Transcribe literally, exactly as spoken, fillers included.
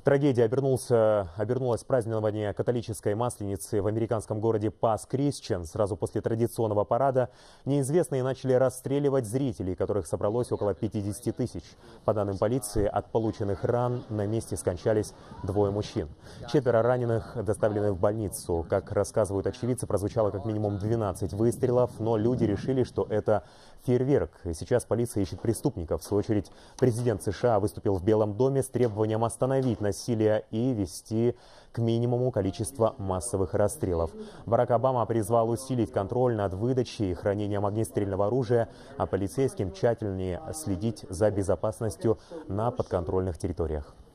Трагедия обернулся, обернулась празднование католической масленицы в американском городе Пас-Крисчен. Сразу после традиционного парада неизвестные начали расстреливать зрителей, которых собралось около пятидесяти тысяч. По данным полиции, от полученных ран на месте скончались двое мужчин. Четверо раненых доставлены в больницу. Как рассказывают очевидцы, прозвучало как минимум двенадцать выстрелов, но люди решили, что это фейерверк. Сейчас полиция ищет преступников. В свою очередь, президент США выступил в Белом доме с требованием остановить насилие и вести к минимуму количество массовых расстрелов. Барак Обама призвал усилить контроль над выдачей и хранением огнестрельного оружия, а полицейским тщательнее следить за безопасностью на подконтрольных территориях.